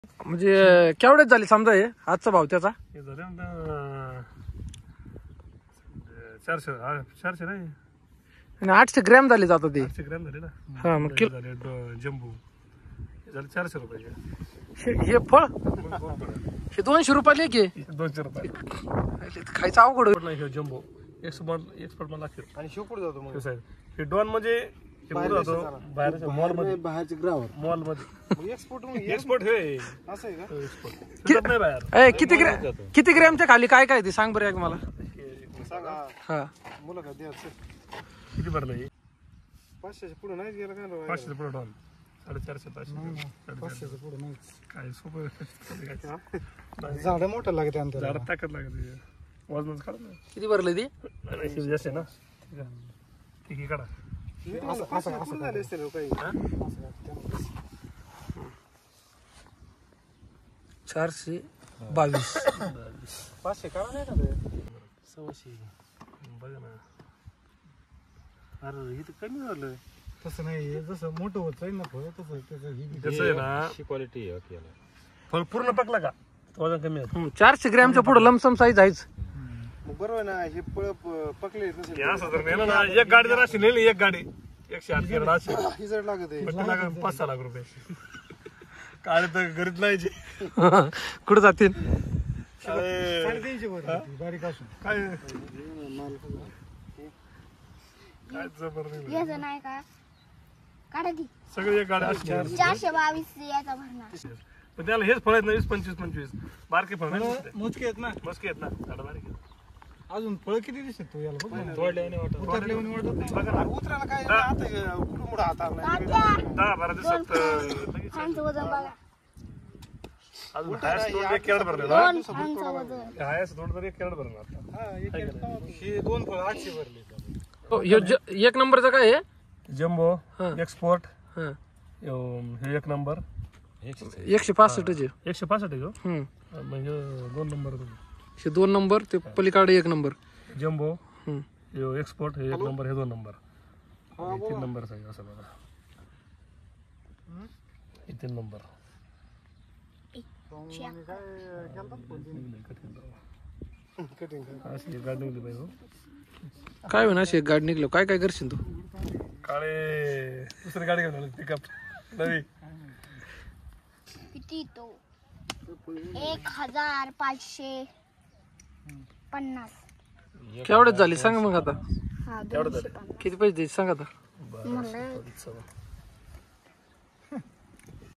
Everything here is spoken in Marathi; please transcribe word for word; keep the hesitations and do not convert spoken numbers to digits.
म्हणजे केवढ्याच झाली समजा हे आजचा भाव त्याचा? हे झाले ना चारशे चारशे नाही आणि आठशे ग्रॅम झाले जातात ते. आठशे ग्रॅम झाले ना. हा मग किलो झाले जम्बू हे झाले चारशे रुपये. हे हे फळ हे दोनशे रुपयाला एक आहे. दोनशे रुपये खायचं अवघड होईल. नाही हे जम्बो एक्सपोर्ट एक्सपोर्ट मला लागते. आणि शिवपूड जातो मग हे डॉन म्हणजे जातो बाहेरच्या मॉल मध्ये बाहेरच्या ग्राहक मॉल मध्ये एक्सपोर्ट एक्सपोर्ट हे असं आहे का? एक्सपोर्ट नाही बाहेर. ए किती ग्रॅम किती ग्रॅमच्या खाली काय काय ते सांग बरं एक मला. सांगा हा मुलं का द्यायचं किती भरलं हे? पाचशेच्या पुढे नाही गेलं का? पाचशे पुढे डॉन साडेचारशे पाचशे पाचशेच्या पुढे नाही. काय सोपं झाड मोठं लागते अंतर. झाडात ताकद लागते वजन काढ ना. किती भरलं ते? जास्त आहे ना ठीक काढा. असं असं असं झाले असते काही चारशे बावीस पाचशे काढा नाही का ते? सव्वाशे बघा ना. अरे हे तर कमी झालं. तसं नाही जसं मोठं होत जाईल ना फळ तसं त्याचं ही कसं आहे ना क्वालिटी फळ पूर्ण पकला का वजन कमी आहे. चारशे ग्रॅमच्या पुढे लमसम साईज आहेच. मग बरोबर ना. हे फळ पकले असं जर नेलं ना एक गाडी जर अशी नेली एक गाडी एकशे आठ किलो अशी हिजड लागत आहे. पट्टी लागा पाच सहा लाख रुपये काळे तर घरीच लायचे. कुठं जातील? साडेतीनशे वर बारीक असून काय काय जबर नाही. याचं नाही का काढा की सगळे एक गाडी अशी चारशे बावीस याचा भरणार. पण त्याला हेच फळ आहेत ना वीस पंचवीस पंचवीस बारके फळ नाही मोजके आहेत ना. मस्के आहेत ना झाडं बारीक आहेत. अजून फळ किती दिसत तू याला बघ ना. तोडल्याने वाटत उतरल्याने वाटत नाही. बघा ना उतरायला काय आता कुठं मोठा हात आणला. तात्या, दहा बारा दिवसात लगेच फळांचं वजन बघा. अजून हायस तोड एक कॅरेट भरले दोन फळांचं वजन. हायस तोड तर एक कॅरेट भरणार आता. हा, एक कॅरेट. हे दोन फळ आठशे भरले. ह्यो ज- एक नंबरचा काय आहे? जम्बो हा. एक्सपोर्ट हा. हे एक नंबर एकशे पासष्ट आहे. एकशे पासष्ट आहे हम्म. का म्हणजे दोन नंबर हे दोन नंबर ते पलीकडे एक नंबर. जम्बो हम्म. हे एक्सपोर्ट हे एक नंबर हे दोन नंबर हे तीन नंबर आहे असं बघा. हे तीन नंबर कटिंग अशी एक गाडी निघली पाहिजे. काय होईना अशी एक गाडी निघलो काय काय करशील तू? काळे दुसरी गाडी घेऊन पिकअप नवी किती तो एक हजार पाचशे पन्नास. केवढ्याच झाली सांग मग आता. हा दोनशे पन्नास किती पैसे द्यायचे सांग आता. म्हणलं